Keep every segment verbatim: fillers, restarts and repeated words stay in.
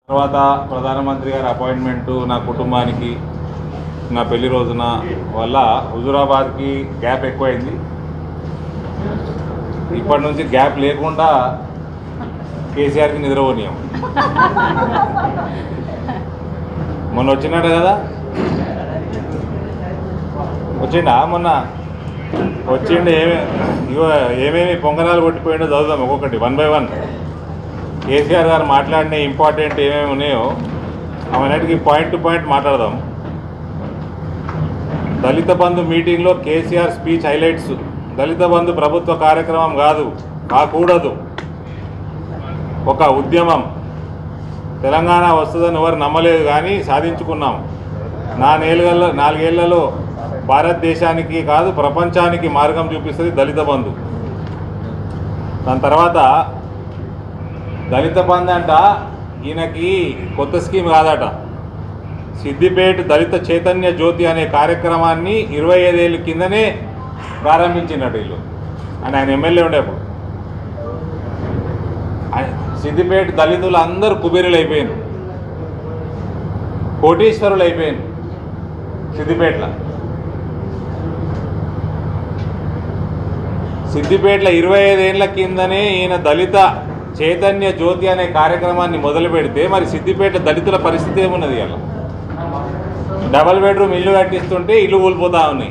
తర్వాత ప్రధానమంత్రి గారి అపాయింట్మెంట్ నా కుటుంబానికి నా పెళ్లి రోజున వల్ల హుజూరాబాద్కి గ్యాప్ ఎక్కువైంది. ఇప్పటి నుంచి గ్యాప్ లేకుండా కేసీఆర్కి నిద్రపోనీయం. మొన్న వచ్చినాడు కదా, వచ్చిండా మొన్న వచ్చిండు. ఏమే ఇగో ఏమేమి పొంగనాలు కొట్టిపోయిండో చదువుదాం ఒక్కొక్కటి వన్ బై వన్. కేసీఆర్ గారు మాట్లాడిన ఇంపార్టెంట్ ఏమేమి ఉన్నాయో అవన్నిటికీ పాయింట్ టు పాయింట్ మాట్లాడదాం. దళిత బంధు మీటింగ్లో కేసీఆర్ స్పీచ్ హైలైట్స్. దళిత బంధు ప్రభుత్వ కార్యక్రమం కాదు, కాకూడదు, ఒక ఉద్యమం. తెలంగాణ వస్తుందని ఎవరు నమ్మలేదు కానీ సాధించుకున్నాం. నాలుగేళ్లలో నాలుగేళ్లలో భారతదేశానికి కాదు ప్రపంచానికి మార్గం చూపిస్తుంది దళిత బంధు. దాని తర్వాత దళిత బంధు అంట ఈయనకి కొత్త స్కీమ్ కాదట. సిద్దిపేట దళిత చైతన్య జ్యోతి అనే కార్యక్రమాన్ని ఇరవై ఐదేళ్ళ కిందనే ప్రారంభించినట్టు వీళ్ళు అని ఆయన ఎమ్మెల్యే ఉండేప్పుడు. సిద్దిపేట దళితులు అందరూ కుబేరులు అయిపోయారు, కోటీశ్వరులు అయిపోయారు సిద్దిపేటలో. సిద్దిపేటలో ఇరవై ఐదేళ్ల కిందనే ఈయన దళిత చైతన్య జ్యోతి అనే కార్యక్రమాన్ని మొదలు పెడితే మరి సిద్దిపేట దళితుల పరిస్థితి ఏమున్నది? అలా డబల్ బెడ్రూమ్ ఇల్లు కట్టిస్తుంటే ఇల్లు కూలిపోతా ఉన్నాయి.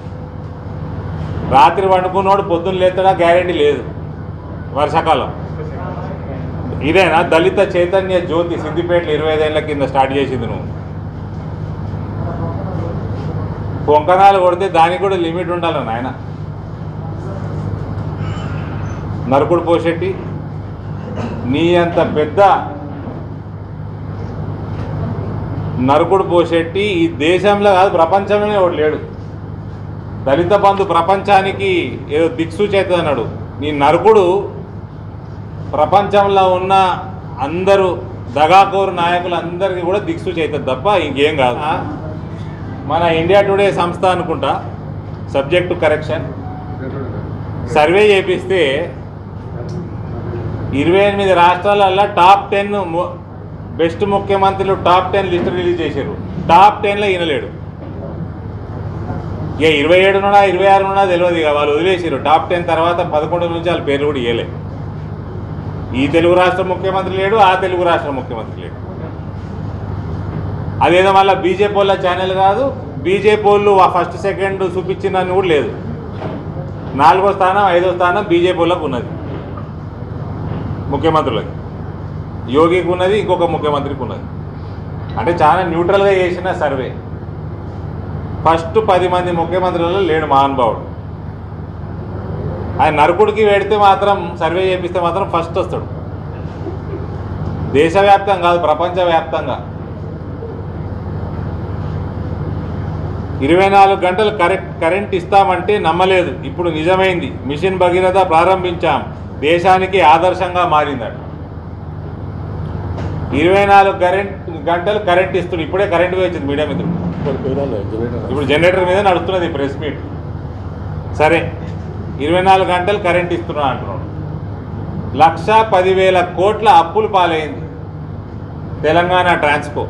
రాత్రి వండుకున్నోడు పొద్దున్న లేస్తాడా గ్యారెంటీ లేదు. వర్షాకాలం ఇదేనా దళిత చైతన్య జ్యోతి? సిద్దిపేటలో ఇరవై ఐదేళ్ల కింద స్టార్ట్ చేసింది నువ్వు. పొంకనాలు కొడితే దానికి కూడా లిమిట్ ఉండాలి నాయన. నరకుడు పోషెట్టి నీ అంత పెద్ద నరకుడు పోషెట్టి ఈ దేశంలో కాదు ప్రపంచంలోనే ఒకటి లేడు. దళిత బంధు ప్రపంచానికి ఏదో దిక్సూచి అవుతుంది అన్నాడు. నీ నరకుడు ప్రపంచంలో ఉన్న అందరూ దగాకోరు నాయకులు అందరికీ కూడా దిక్సూచి అవుతుంది తప్ప ఇంకేం కాదు. మన ఇండియా టుడే సంస్థ అనుకుంటా సబ్జెక్టు కరెక్షన్ సర్వే చేపిస్తే ఇరవై ఎనిమిది రాష్ట్రాలల్లో టాప్ టెన్ బెస్ట్ ముఖ్యమంత్రులు టాప్ టెన్ లిస్ట్ రిలీజ్ చేశారు. టాప్ టెన్లో ఈయనలేడు. ఇక ఇరవై ఏడునున్నా ఇరవై ఆరునున్నా తెలియదు. ఇక వాళ్ళు వదిలేసారు. టాప్ టెన్ తర్వాత పదకొండు నుంచి వాళ్ళ పేర్లు కూడా ఇవ్వలే. ఈ తెలుగు రాష్ట్ర ముఖ్యమంత్రి లేడు, ఆ తెలుగు రాష్ట్ర ముఖ్యమంత్రి లేడు. అదేదో మళ్ళీ బీజేపీ వాళ్ళ ఛానల్ కాదు, బీజేపీ వాళ్ళు ఫస్ట్ సెకండ్ చూపించిందని కూడా లేదు. నాలుగో స్థానం ఐదో స్థానం బీజేపీ వాళ్ళకు ఉన్నది ముఖ్యమంత్రులకి. యోగికి ఉన్నది, ఇంకొక ముఖ్యమంత్రికి ఉన్నది. అంటే చాలా న్యూట్రల్గా చేసిన సర్వే. ఫస్ట్ పది మంది ముఖ్యమంత్రులలో లేడు మహానుభావుడు. ఆయన నరకుడికి పెడితే మాత్రం సర్వే చేపిస్తే మాత్రం ఫస్ట్ వస్తాడు. దేశవ్యాప్తంగా కాదు ప్రపంచవ్యాప్తంగా ఇరవై నాలుగు గంటలు కరెక్ట్ కరెంట్ ఇస్తామంటే నమ్మలేదు. ఇప్పుడు నిజమైంది. మిషన్ భగీరథ ప్రారంభించాం, దేశానికి ఆదర్శంగా మారిందట. ఇరవై నాలుగు కరెంట్ గంటలు కరెంట్ ఇస్తుంది. ఇప్పుడే కరెంట్ వచ్చింది మీడియా మిత్రుడు. ఇప్పుడు జనరేటర్ మీద నడుస్తున్నది ప్రెస్ మీట్. సరే, ఇరవై నాలుగు గంటలు కరెంట్ ఇస్తున్నా అంటున్నాడు. లక్ష పదివేల కోట్ల అప్పులు పాలైంది తెలంగాణ ట్రాన్స్కో.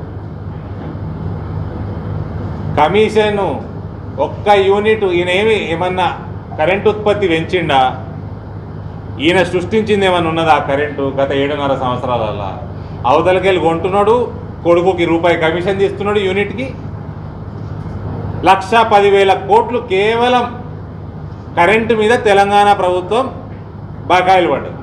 కమిషన్ ఒక్క యూనిట్ ఈయన ఏమి ఏమన్నా కరెంటు ఉత్పత్తి పెంచిండా? ఈయన సృష్టించింది ఏమన్నా ఉన్నదా కరెంటు? గత ఏడున్నర సంవత్సరాలలో అవతలకెళ్ళి కొంటున్నాడు, కొడుకుకి రూపాయి కమిషన్ తీస్తున్నాడు యూనిట్కి. లక్ష పదివేల కోట్లు కేవలం కరెంటు మీద తెలంగాణ ప్రభుత్వం బకాయిలు పడ్డది.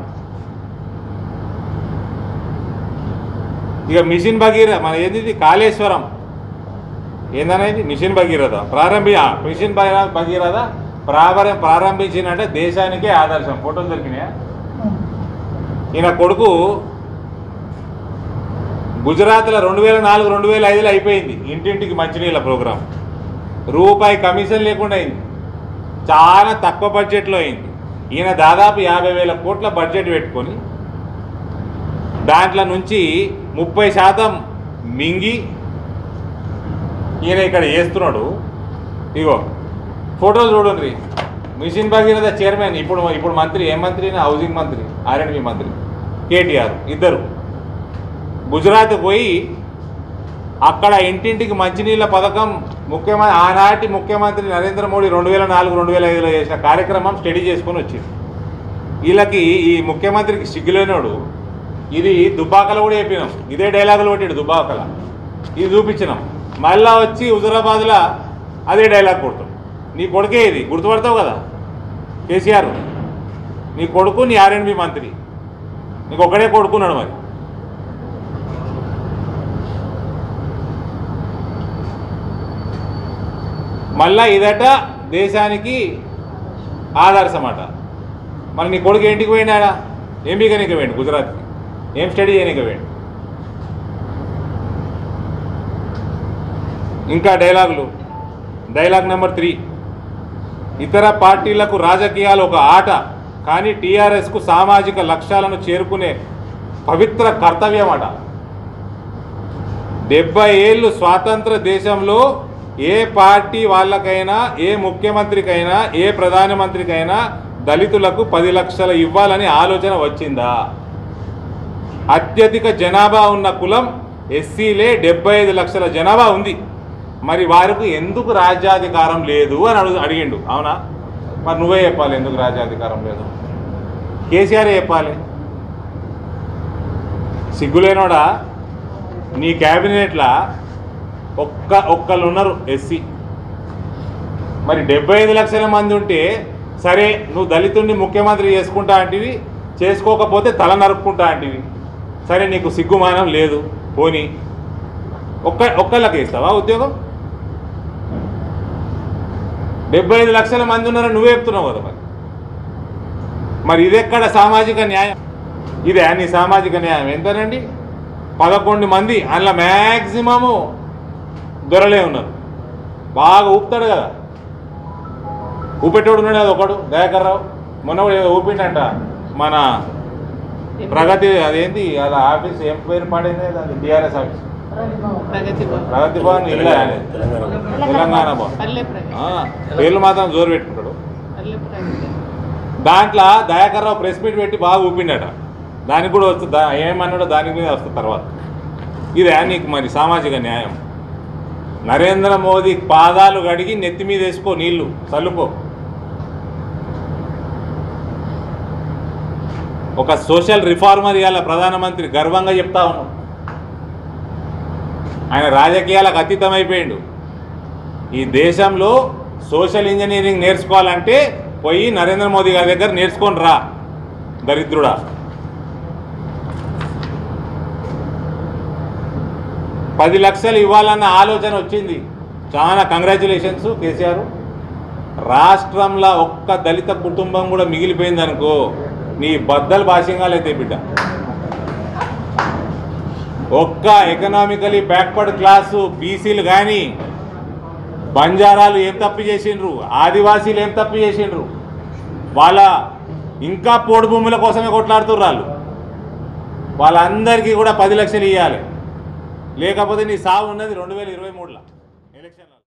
ఇక మిషన్ భగీరథ మన ఏంది కాళేశ్వరం ఏందనేది మిషన్ భగీరథ ప్రారంభి మిషన్ భగీరథ ప్రారంభ ప్రారంభించినంటే దేశానికే ఆదర్శం. ఫోటోలు దొరికినాయా? ఈయన కొడుకు గుజరాత్లో రెండు వేల నాలుగు రెండు వేల ఐదులో అయిపోయింది ఇంటింటికి మంచినీళ్ళ ప్రోగ్రాం. రూపాయి కమిషన్ లేకుండా అయింది. చాలా తక్కువ బడ్జెట్లో అయింది. ఈయన దాదాపు యాభై వేల కోట్ల బడ్జెట్ పెట్టుకొని దాంట్లో నుంచి ముప్పై శాతం మింగి ఈయన ఇక్కడ చేస్తున్నాడు. ఇగో ఫోటోలు చూడండి. మిషన్ భగీరథ చైర్మన్ ఇప్పుడు ఇప్పుడు మంత్రి ఏం మంత్రి? హౌసింగ్ మంత్రి, ఆర్ అండ్ బి మంత్రి కేటీఆర్ ఇద్దరు. గుజరాత్ పోయి అక్కడ ఇంటింటికి మంచినీళ్ళ పథకం ముఖ్యమంత్రి ఆనాటి ముఖ్యమంత్రి నరేంద్ర మోడీ రెండు వేల నాలుగు రెండు వేల ఐదులో చేసిన కార్యక్రమం స్టడీ చేసుకొని వచ్చింది. వీళ్ళకి ఈ ముఖ్యమంత్రికి సిగ్గులేనోడు ఇది దుబ్బాకలు కూడా చెప్పినాం, ఇదే డైలాగులు కొట్టాడు దుబ్బాకల, ఇది చూపించినాం. మళ్ళా వచ్చి హుజురాబాద్లో అదే డైలాగ్ కొడతాం. నీ కొడుకే ఇది గుర్తుపడతావు కదా కేసీఆర్, నీ కొడుకు నీ ఆర్ అండ్ బి మంత్రి, నీకు ఒక్కడే కొడుకున్నాడు. మరి మళ్ళా ఇదట దేశానికి ఆదర్శమాట. మరి నీ కొడుకు ఏంటికి పోయినాడా? ఏం బీకనీకి పోయిండు గుజరాత్కి, ఏం స్టడీ చేయనీకి పోయిండు. ఇంకా డైలాగులు. డైలాగ్ నెంబర్ త్రీ, ఇతర పార్టీలకు రాజకీయాలు ఒక ఆట, కానీ టీఆర్ఎస్కు సామాజిక లక్ష్యాలను చేరుకునే పవిత్ర కర్తవ్యం అట. డెబ్బై ఏళ్ళు స్వాతంత్ర దేశంలో ఏ పార్టీ వాళ్ళకైనా, ఏ ముఖ్యమంత్రికైనా, ఏ ప్రధానమంత్రికైనా దళితులకు పది లక్షలు ఇవ్వాలని ఆలోచన వచ్చిందా? అత్యధిక జనాభా ఉన్న కులం ఎస్సీలే, డెబ్బై ఐదు లక్షల జనాభా ఉంది. మరి వారికి ఎందుకు రాజ్యాధికారం లేదు అని అడుగు అడిగిండు. అవునా? మరి నువ్వే చెప్పాలి ఎందుకు రాజ్యాధికారం లేదు. కేసీఆర్ చెప్పాలి. సిగ్గులేనోడా, నీ క్యాబినెట్లా ఒక్క ఒక్కళ్ళు ఉన్నారు ఎస్సీ. మరి డెబ్బై ఐదు లక్షల మంది ఉంటే సరే, నువ్వు దళితుడిని ముఖ్యమంత్రి చేసుకుంటా అంటివి, చేసుకోకపోతే తల నరుక్కుంటా అంటివి. సరే, నీకు సిగ్గుమానం లేదు, పోనీ ఒక్క ఒక్కళ్ళకి ఇస్తావా ఉద్యోగం? డెబ్బై ఐదు లక్షల మంది ఉన్నారని నువ్వే చెప్తున్నావు కదా. మరి మరి ఇదెక్కడ సామాజిక న్యాయం? ఇదే నీ సామాజిక న్యాయం? ఎంతనండి? పదకొండు మంది, అందులో మ్యాక్సిమము దొరలే ఉన్నారు. బాగా ఊపుతాడు కదా, ఊపెట్టోడు ఉన్నాడు అది ఒకడు, దయాకర్ రావు. మొన్న కూడా ఏదో ఊపిండంట మన ప్రగతి, అదేంటి అలా ఆఫీస్ ఏం పేరు పడింది, అది టీఆర్ఎస్ ఆఫీస్, ప్రగతి భవన్ ఇల్లు తెలంగాణ భవన్, పేర్లు మాత్రం జోరు పెట్టుకుంటాడు. దాంట్లో దయాకర్ రావు ప్రెస్ మీట్ పెట్టి బాగా ఊపిండట. దానికి కూడా వస్తుంది, ఏమన్నాడో దానికి మీద వస్తుంది తర్వాత. ఇదే నీకు మరి సామాజిక న్యాయం? నరేంద్ర మోదీ పాదాలు కడిగి నెత్తి మీద వేసుకో, నీళ్లు చల్లుకో. ఒక సోషల్ రిఫార్మర్ ఇవాళ ప్రధానమంత్రి గర్వంగా చెప్తా ఉన్నాం. ఆయన రాజకీయాలకు అతీతమైపోయిండు. ఈ దేశంలో సోషల్ ఇంజనీరింగ్ నేర్చుకోవాలంటే పోయి నరేంద్ర మోదీ గారి దగ్గర నేర్చుకొని రా దరిద్రుడా. పది లక్షలు ఇవ్వాలన్న ఆలోచన వచ్చింది, చాలా కంగ్రాచ్యులేషన్స్ కేసీఆర్. రాష్ట్రంలో ఒక్క దళిత కుటుంబం కూడా మిగిలిపోయింది అనుకో, నీ బద్దలు భాష్యంగాలు అయితే బిడ్డ. ఒక్క ఎకనామికలీ బ్యాక్వర్డ్ క్లాసు బీసీలు కానీ, బంజారాలు ఏం తప్పు చేసిండ్రు, ఆదివాసీలు ఏం తప్పు చేసిండ్రు, వాళ్ళ ఇంకా పోడు భూముల కోసమే కొట్లాడుతుర్రు వాళ్ళు. వాళ్ళందరికీ కూడా పది లక్షలు ఇవ్వాలి, లేకపోతే నీ సాగు ఉన్నది రెండు వేల ఇరవై మూడులో ఎలక్షన్.